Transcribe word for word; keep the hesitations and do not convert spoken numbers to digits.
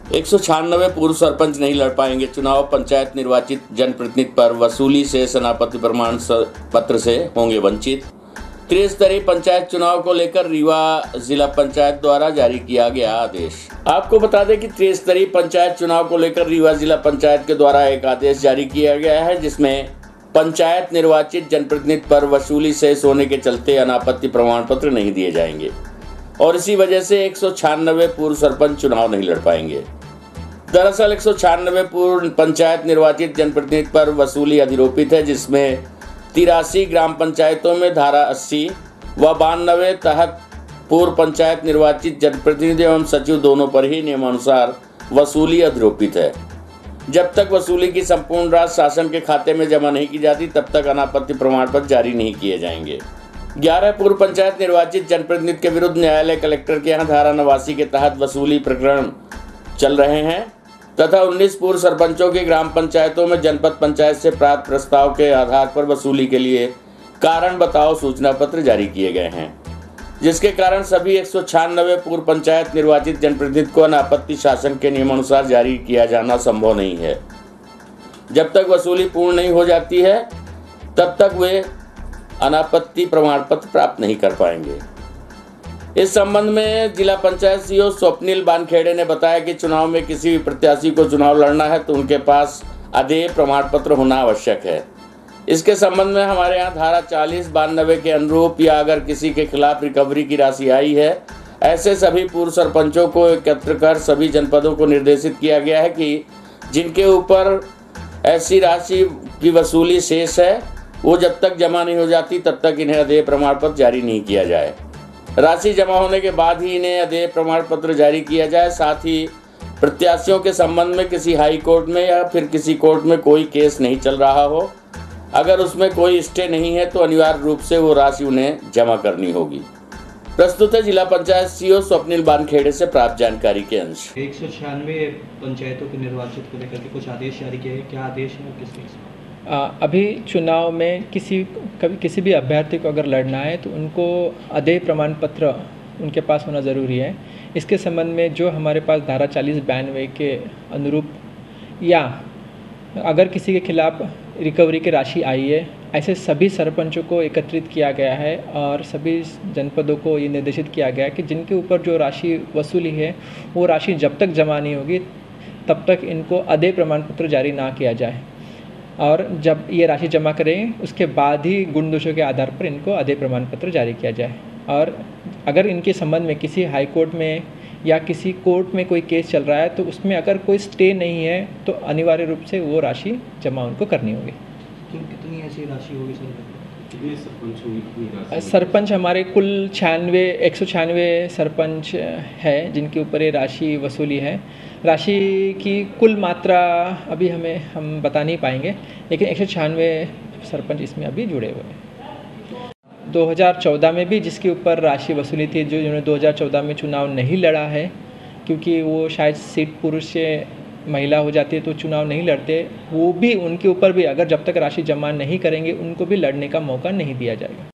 एक सौ छियानवे पूर्व सरपंच नहीं लड़ पाएंगे चुनाव। पंचायत निर्वाचित जनप्रतिनिधि पर वसूली से अनापत्ति प्रमाण पत्र से होंगे वंचित। त्रिस्तरीय पंचायत चुनाव को लेकर रीवा जिला पंचायत द्वारा जारी किया गया आदेश। आपको बता दें कि त्रिस्तरीय पंचायत चुनाव को लेकर रीवा जिला पंचायत के द्वारा एक आदेश जारी किया गया है, जिसमें पंचायत निर्वाचित जनप्रतिनिधि पर वसूली से होने के चलते अनापत्ति प्रमाण पत्र नहीं दिए जाएंगे और इसी वजह से एक सौ छियानवे पूर्व सरपंच चुनाव नहीं लड़ पाएंगे। दरअसल एक सौ छियानवे पूर्व पंचायत निर्वाचित जनप्रतिनिधि पर वसूली अधिरोपित है, जिसमें तिरासी ग्राम पंचायतों में धारा अस्सी व बानवे तहत पूर्व पंचायत निर्वाचित जनप्रतिनिधि एवं सचिव दोनों पर ही नियमानुसार वसूली अधिरोपित है। जब तक वसूली की संपूर्ण राशि शासन के खाते में जमा नहीं की जाती, तब तक अनापत्ति प्रमाण पत्र जारी नहीं किए जाएंगे। ग्यारह पूर्व पंचायत निर्वाचित जनप्रतिनिधि के विरुद्ध न्यायालय कलेक्टर के यहाँ धारा नवासी के तहत वसूली प्रकरण चल रहे हैं तथा उन्नीस पूर्व सरपंचों की ग्राम पंचायतों में जनपद पंचायत से प्राप्त प्रस्ताव के आधार पर वसूली के लिए कारण बताओ सूचना पत्र जारी किए गए हैं, जिसके कारण सभी एक सौ छियानवे पूर्व पंचायत निर्वाचित जनप्रतिनिधि को अनापत्ति शासन के नियमानुसार जारी किया जाना संभव नहीं है। जब तक वसूली पूर्ण नहीं हो जाती है, तब तक वे अनापत्ति प्रमाण पत्र प्राप्त नहीं कर पाएंगे। इस संबंध में जिला पंचायत सीईओ स्वप्निल बानखेड़े ने बताया कि चुनाव में किसी भी प्रत्याशी को चुनाव लड़ना है तो उनके पास अदेय प्रमाण पत्र होना आवश्यक है। इसके संबंध में हमारे यहाँ धारा चालीस बानवे के अनुरूप या अगर किसी के खिलाफ रिकवरी की राशि आई है, ऐसे सभी पूर्व सरपंचों को एकत्र कर सभी जनपदों को निर्देशित किया गया है कि जिनके ऊपर ऐसी राशि की वसूली शेष है, वो जब तक जमा नहीं हो जाती तब तक इन्हें अदेय प्रमाण पत्र जारी नहीं किया जाए। राशि जमा होने के बाद ही इन्हें अदेय प्रमाण पत्र जारी किया जाए। साथ ही प्रत्याशियों के संबंध में किसी हाई कोर्ट में या फिर किसी कोर्ट में कोई केस नहीं चल रहा हो, अगर उसमें कोई स्टे नहीं है तो अनिवार्य रूप से वो राशि उन्हें जमा करनी होगी। प्रस्तुत है जिला पंचायत सीईओ स्वप्निल बानखेड़े से प्राप्त जानकारी के अंश। एक सौ छियानवे पंचायतों के निर्वाचित को लेकर के कुछ आदेश जारी किए हैं, क्या आदेश है किस चीज़? अभी चुनाव में किसी कभी किसी भी अभ्यर्थी को अगर लड़ना है तो उनको अदेय प्रमाण पत्र उनके पास होना ज़रूरी है। इसके संबंध में जो हमारे पास धारा चालीस बानवे के अनुरूप या अगर किसी के खिलाफ रिकवरी की राशि आई है, ऐसे सभी सरपंचों को एकत्रित किया गया है और सभी जनपदों को ये निर्देशित किया गया है कि जिनके ऊपर जो राशि वसूली है वो राशि जब तक जमा नहीं होगी तब तक इनको अदेय प्रमाण पत्र जारी ना किया जाए और जब ये राशि जमा करें उसके बाद ही गुण दोषों के आधार पर इनको अदेय प्रमाण पत्र जारी किया जाए। और अगर इनके संबंध में किसी हाई कोर्ट में या किसी कोर्ट में कोई केस चल रहा है तो उसमें अगर कोई स्टे नहीं है तो अनिवार्य रूप से वो राशि जमा उनको करनी होगी। तो कितनी ऐसी राशि होगी सर? कितने सरपंच होगी? सरपंच हमारे कुल छियानवे एक सौ छियानवे सरपंच है जिनके ऊपर ये राशि वसूली है। राशि की कुल मात्रा अभी हमें हम बता नहीं पाएंगे, लेकिन एक सौ छियानवे सरपंच इसमें अभी जुड़े हुए हैं। दो हज़ार चौदह में भी जिसके ऊपर राशि वसूली थी, जो जिन्होंने दो हज़ार चौदह में चुनाव नहीं लड़ा है क्योंकि वो शायद सीट पुरुष से महिला हो जाती है तो चुनाव नहीं लड़ते, वो भी उनके ऊपर भी अगर जब तक राशि जमा नहीं करेंगे उनको भी लड़ने का मौका नहीं दिया जाएगा।